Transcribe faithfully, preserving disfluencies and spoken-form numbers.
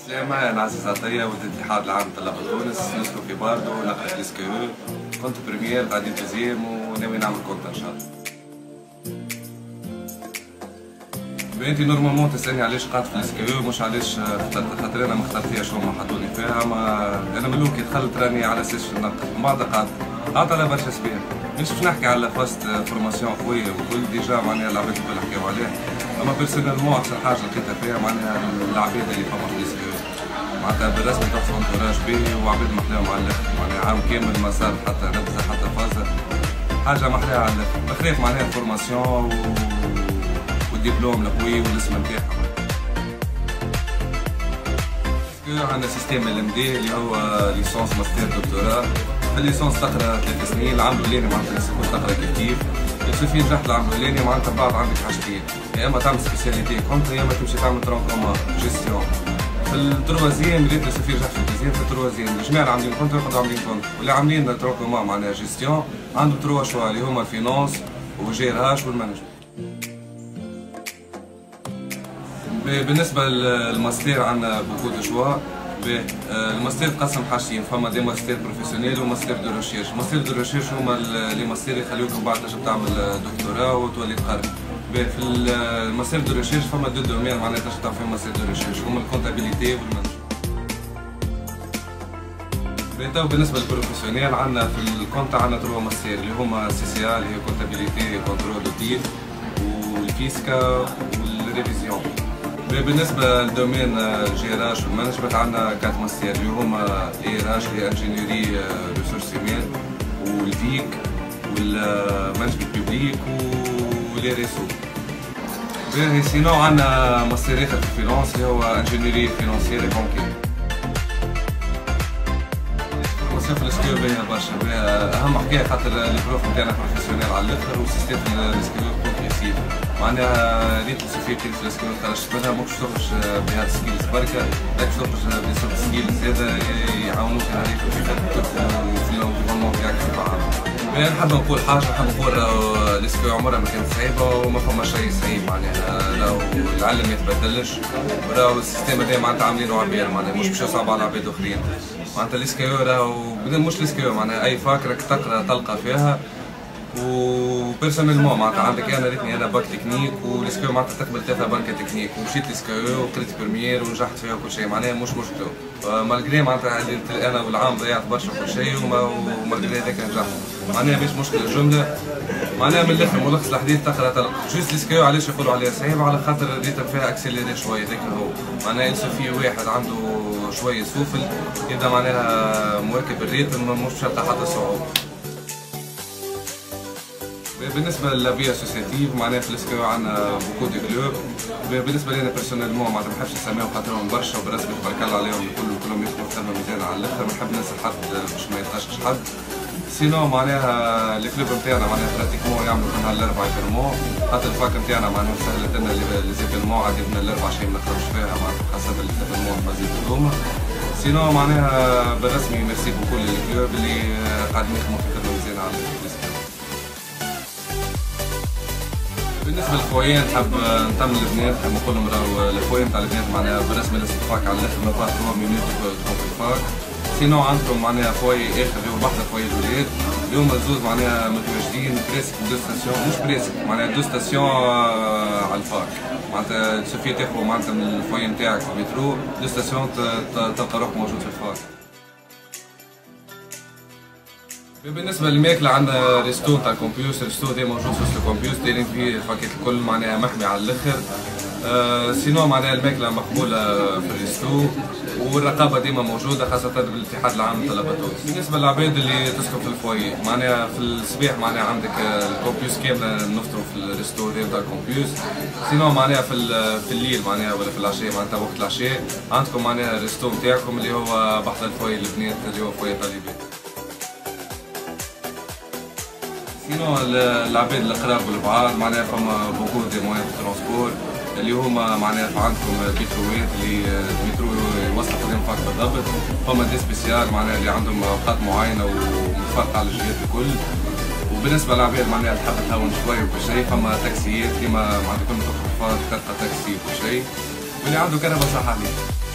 سلامة، أنا عزيز عطية ولد الاتحاد العام لطلاب تونس، نسكن في باردو، نقرا في الاسكيو، كنت بريمير قاعدين تزيم وناوي نعمل كونت إن شاء الله. بنتي نورمالمون تسألني علاش قعدت في الاسكيو مش علاش اخترت، خاطر أنا ما اخترتيهاش هما حطوني فيها، ما أنا من الأول كي دخلت راني على أساس نقد، من بعد قعدت، قعدت على برشا سبيل، مش باش نحكي على فاست فورماسيون قوية وكل ديجا معناها العباد الكل حكاو عليه، أما بيرسونيلمون أحسن حاجة لقيتها فيها معناها العباد اللي فما في الاسكيو. معناتها بالرسمي تحصل انتوراج باهي وعباد محلاهم على الاخر، معناها عام كامل ما صار حتى نبذه حتى فازه، حاجه محلاها على الاخر، بخلاف معناها الفورماسيون و... والدبلوم القوي والاسم نتاعها. عندنا سيستيم ال ام دي اللي هو ليسونس ماستر دكتوراه، في الليسونس تقرا ثلاث سنين، العام الاولاني معناتها كنت تقرا كيف كيف، يكفي نجحت العام الاولاني معناتها بعد عندك حاجتين، يا اما تعمل سبيسياليتي كونت يا اما تمشي تعمل ترونكوما جيستيون. في التروازيام بديت لسه في رجعت في التزيين في التروازيام، الجميع اللي عاملين كونت ياخذوا عاملين كونت، واللي عاملين ترونكوما معناها جيستيون عندهم تروا شوا اللي هما الفينانس والجيراج والمانجمنت. بالنسبه للماستير عندنا بوكو دو شوا، الماستير تقسم حاجتين، فما دي ماستير بروفيسيونيل وماستير دو ريشيرش، ماستير دو ريشيرش هما لي ماستير يخليوك بعد تنجم تعمل دكتوراه وتولي تقرب. في الماستير دو ريشيرش فما دو دومين معناها تنجم تعمل فيهم ماستير دو ريشيرش، هما الكونتابيليتي والمانجمنت. تو بالنسبه للبروفيسيونيل عندنا في الكونت عندنا تروا ماستير اللي هما سي سي ا اللي هي كونتابيليتي كونترول دوتيف والفيسكا والريفيزيون. بالنسبه للدومين الجيراج والمانجمنت عندنا كات ماستير اللي هما ايراج اللي انجينيوري ريسورس هيومان والفيك والمانجمنت بيبليك ولي ريسو. باهي سينو عندنا ماستيرات في الفينانس اللي هو انجينيوري فينانسيير بانكي. الفورماسيون في الاسكيو باهية برشا، اهم حكاية خاطر البروف نتاعنا بروفيسيونيل على الاخر والسيستم في الاسكيو كومبريسيف، معناها ريت السوسيتي في الاسكيو خرجت منها ماكش تخرج بهاد سكيلز بركا، راك تخرج بسوفت سكيلز زادا يعاونوك عليك في في الانفيرونمون تاعك في العالم. نحب نقول حاجة، نحب نقول الاسكيو عمرها ما كانت صعيبة وما فما شيء صعيب، معناها راهو العلم ما يتبدلش، وراهو السيستم هذا معناتها عاملينه عباد، معناها مش باش يصعب على عباد اخرين، معناتها الاسكيو راهو مش الاسكيو معناها أي فاك راك تقرا تلقى فيها. وبيرسونيلمون معناتها عندك انا ريتني انا باك تكنيك والاسكيو معناتها تقبل ثلاثه بنكه تكنيك، ومشيت لاسكيو وقريت بريمير ونجحت فيها وكل شيء، معناها مش مشكله، مالغري معناتها انا والعام ضيعت برشا وكل شيء ومالغري هذاك نجحت، معناها مش مشكله الجمله، معناها من الاخر ملخص الحديث تقرا تلقى. جوست الاسكيو علاش يقولوا عليها صعيبه؟ على خاطر الريتم فيها اكسيليري شويه، هذاك هو معناها يلزم فيه واحد عنده شويه سوفل يبدا معناها مواكب الريتم، مش شرط حتى صعوبه. بالنسبه للبيئه اسوسياتيف معناها في الاسكيو عندنا بوكو دي كلوب، بالنسبه لي انا بيرسونيلمون معناتها ما نحبش نسميهم خاطرهم برشا وبالرسمي تبارك الله عليهم الكل كلهم يخدموا خدمه مزيانه على الاخر، ما نحب ننسى حد باش ما يتغشش حد. سينو معناها الكلوب نتاعنا معناها براتيكمون يعملوا في نهار الاربعاء ايفيرمون، خاطر الفاك نتاعنا معناها سهلت لنا لي زيفيرمون عادي من الاربعاء شيء ما نخرجش فيها معناتها حسب الايفيرمون فازيت هذوما. سينو معناها بالرسمي ميرسي بوكو للكلوب اللي قاعدين يخدموا في خدمه مزيانه على الاسكيو. بالنسبه للفويين نحب نطمن البنات، نحب نقول لهم راهو الفوي نتاع البنات معناها بالرسمي لازم تفاك على الاخر ما بقى ثلاث مينوت تكون في الفاك، سينو عندكم معناها فوي اخر اليوم بحث فوي الولاد، اليوم الزوز معناها متواجدين بريسك دو ستاسيون، مش بريسك معناها دو ستاسيون على الفاك، معناتها تسوفي تاخذوا معناتها من الفوي نتاعك في المترو دو ستاسيون تلقى روحك موجود في الفاك. بالنسبة للماكلة عندنا ريستو تاع الكمبيوتر، ريستو دي موجود في وسط الكمبيوتر دايرين فيه الفاكيت الكل معناها محمي على الاخر. أه سينو معناها الماكلة مقبولة في الريستو والرقابة ديما موجودة خاصة بالاتحاد العام لطلبة تونس. بالنسبة للعباد اللي تسكن في الفوي معناها في الصباح معناها عندك الكمبيوتر كاملة نفطروا في الريستو تاع الكمبيوتر، سينو معناها في في الليل معناها ولا في العشاء معناتها وقت العشاء عندكم معناها الريستو نتاعكم اللي هو بحث الفوي البنات اللي هو فوي طالبات. سينو العباد القراب والبعاد معناها فما بوكو دي موان دو ترونسبور اللي هما معناها عندكم بيتروات اللي المترو يوصل قدام فاك بالضبط، فما دي سبيسيال معناها اللي عندهم اوقات معينه ومتفرقه على الجهات الكل. وبالنسبه للعباد معناها تحب تهون شوي وكل شيء فما تاكسيات كيما معناتها كل ما تخرج فاك تلقى تاكسي وكل شيء، واللي عنده كهرباء صح عليه.